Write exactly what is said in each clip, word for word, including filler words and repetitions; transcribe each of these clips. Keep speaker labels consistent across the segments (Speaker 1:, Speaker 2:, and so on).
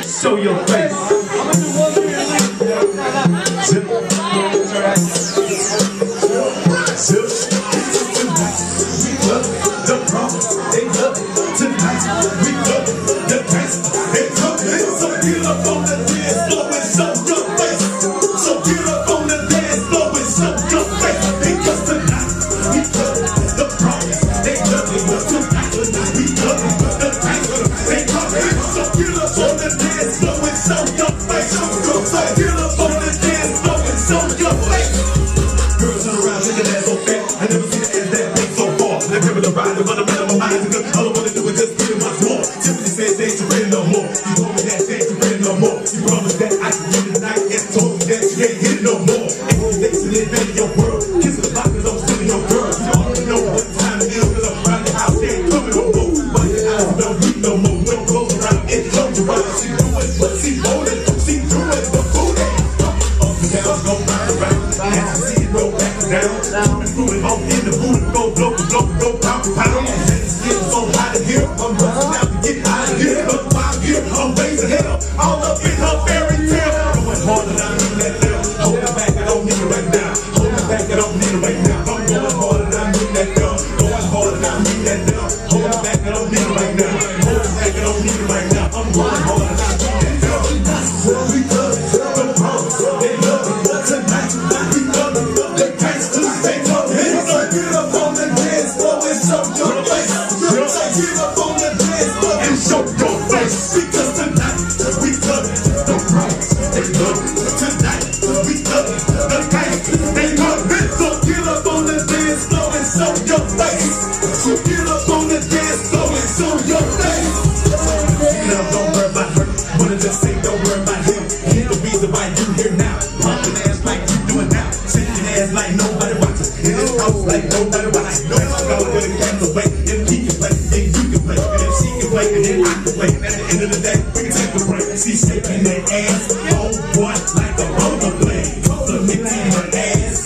Speaker 1: Show your face. Zip. Zip. Tonight we love the problem. They love it. Tonight we love the dance. They love it. So get up on the dance floor and show your face. So get up on the dance floor and show your face. Because tonight we love the problem. They love it. Tonight we love the dance. They love it. So get up on the dance floor and show your face. So get up on the dance floor and show your face. Girls turn around looking at so fat. I never seen an ass that big so far. They're giving the ride, they're running around my mind. All I wanna do is just get in my floor. Tiffany says they ain't ready no more. You told me that they ain't ready no more. You promised that I could get it tonight and told me that you can't hit it no more. And you think to live in your world. Kissing the block cause I'm still in your girl. You don't even know what time it is cause I'm around the house. They ain't coming no more. But your eyes don't read no more. No clothes around and clothes around. She do it, but she holding. She do it, but who that? Up and down, go round and round. And I see it roll back and down. And moving off in the booty. Go blow, blow, blow, pound, pound. And it's getting so hot in here. I'm running out to get out of here. But while I'm here, I'm raising hell. All up in her fairy tale. Going harder than I need that now. Hold it back, I don't need it right now. Hold it back, I don't need it right now. I'm going harder than I need that now. Going harder than I need that now. Hold it back, I don't need it right now. Hold it back, I don't need it right now. I'm going harder than I need that now. We love it, the promise, they love it. Tonight, we love it, the gangsters, they love it. So get up on the dance floor and show your face. So get up on the dance floor and show your face. Because tonight, we love it, the promise, they love it. Tonight, we love it, the gangsters, they love it. So get up on the dance floor and show your face. So get up on the dance floor and show your face. Now don't worry about her, wanna just say don't worry about him. He's the reason why you here now. Pumping ass like you doing now. Shaking ass like nobody watching. In this house like nobody watching. No one's gonna get a camera away. If he can play, then you can play. And if she can play, then I can play. And at the end of the day, we can take a break. She's shaking that ass, oh boy, like a rollerblade. Complimenting her ass.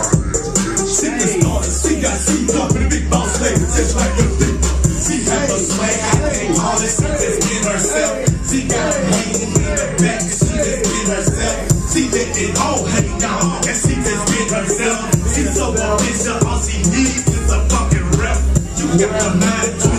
Speaker 1: She can start, she got seats up in a big boss lady, just like your dick. She have a swag, I can't call it, she just get herself. She got a hand in the back, and she just get herself. She let it all hang down, and she just get herself. She's so ambitious, all she needs is a fucking rep. You got the mind to